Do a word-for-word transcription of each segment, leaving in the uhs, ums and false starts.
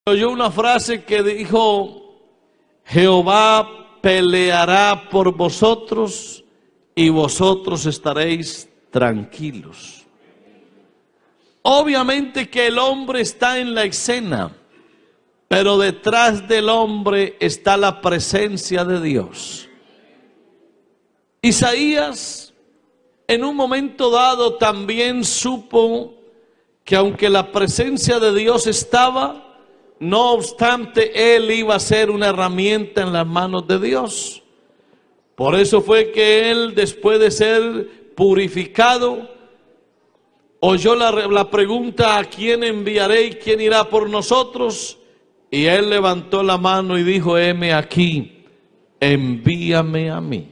Oyó una frase que dijo: Jehová peleará por vosotros y vosotros estaréis tranquilos. Obviamente que el hombre está en la escena, pero detrás del hombre está la presencia de Dios. Isaías en un momento dado también supo que aunque la presencia de Dios estaba, no obstante, él iba a ser una herramienta en las manos de Dios. Por eso fue que él, después de ser purificado, oyó la, la pregunta: ¿a quién enviaré y quién irá por nosotros? Y él levantó la mano y dijo: heme aquí, envíame a mí.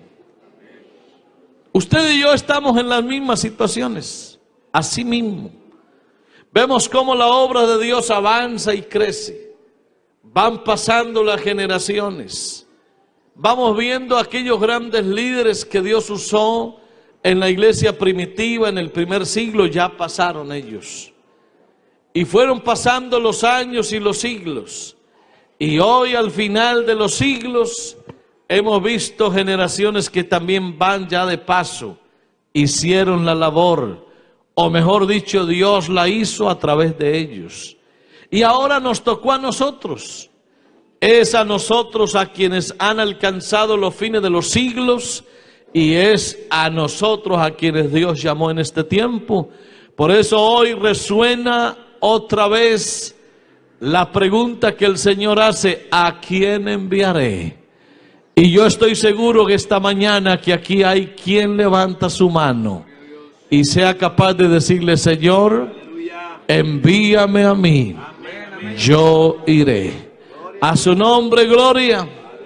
Usted y yo estamos en las mismas situaciones, así mismo. Vemos cómo la obra de Dios avanza y crece. Van pasando las generaciones. Vamos viendo aquellos grandes líderes que Dios usó en la iglesia primitiva, en el primer siglo. Ya pasaron ellos. Y fueron pasando los años y los siglos. Y hoy, al final de los siglos, hemos visto generaciones que también van ya de paso. Hicieron la labor. O mejor dicho, Dios la hizo a través de ellos. Y ahora nos tocó a nosotros. Es a nosotros a quienes han alcanzado los fines de los siglos. Y es a nosotros a quienes Dios llamó en este tiempo. Por eso hoy resuena otra vez la pregunta que el Señor hace: ¿a quién enviaré? Y yo estoy seguro que esta mañana que aquí hay quien levanta su mano y sea capaz de decirle: Señor, envíame a mí, yo iré. A su nombre, gloria.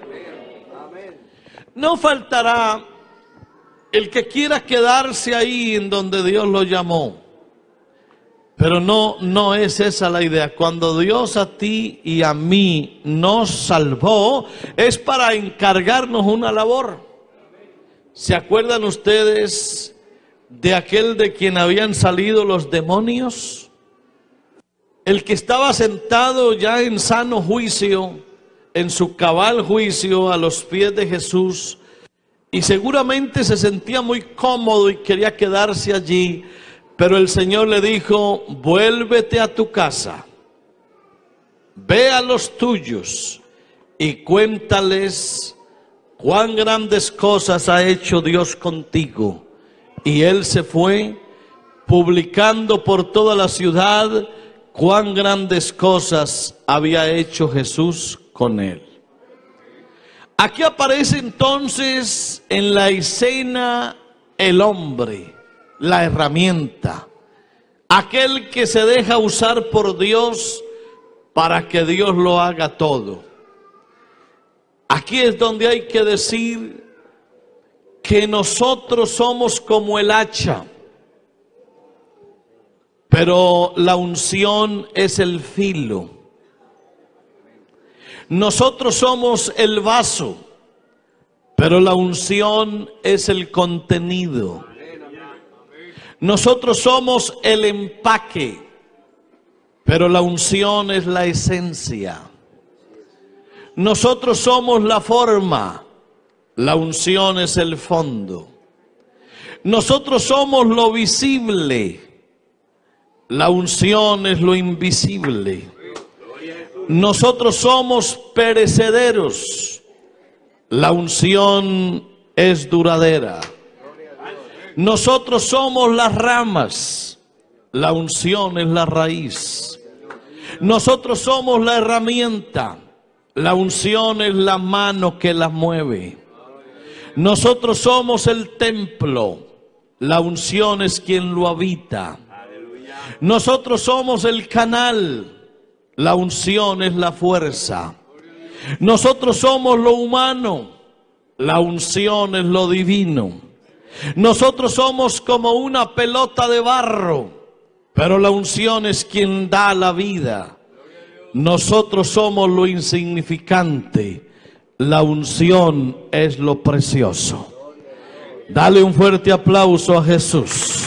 No faltará el que quiera quedarse ahí en donde Dios lo llamó. Pero no, no es esa la idea. Cuando Dios a ti y a mí nos salvó, es para encargarnos una labor. ¿Se acuerdan ustedes de aquel de quien habían salido los demonios? El que estaba sentado ya en sano juicio, en su cabal juicio, a los pies de Jesús, y seguramente se sentía muy cómodo y quería quedarse allí, pero el Señor le dijo: vuélvete a tu casa, ve a los tuyos y cuéntales cuán grandes cosas ha hecho Dios contigo. Y él se fue publicando por toda la ciudad cuán grandes cosas había hecho Jesús con él. Aquí aparece entonces en la escena el hombre, la herramienta, aquel que se deja usar por Dios para que Dios lo haga todo. Aquí es donde hay que decir que nosotros somos como el hacha, pero la unción es el filo. Nosotros somos el vaso, pero la unción es el contenido. Nosotros somos el empaque, pero la unción es la esencia. Nosotros somos la forma, la unción es el fondo. Nosotros somos lo visible, la unción es lo invisible. Nosotros somos perecederos, la unción es duradera. Nosotros somos las ramas, la unción es la raíz. Nosotros somos la herramienta, la unción es la mano que la mueve. Nosotros somos el templo, la unción es quien lo habita. Nosotros somos el canal, la unción es la fuerza. Nosotros somos lo humano, la unción es lo divino. Nosotros somos como una pelota de barro, pero la unción es quien da la vida. Nosotros somos lo insignificante, la unción es lo precioso. Dale un fuerte aplauso a Jesús.